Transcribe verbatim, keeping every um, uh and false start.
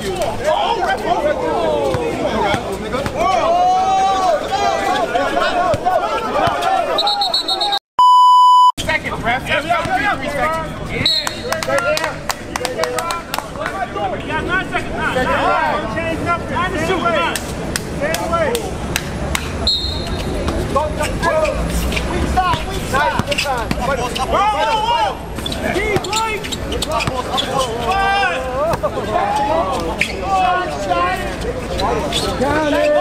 Seconds, ref. Yes, yes, yes, three seconds. You got nine seconds. Nine. Nine. Change nothing. Nine to shoot. Nine. Same way. Weak side. Weak side. Good time. Whoa, whoa, whoa. Keep going. Five. Shot. Shot. Got it.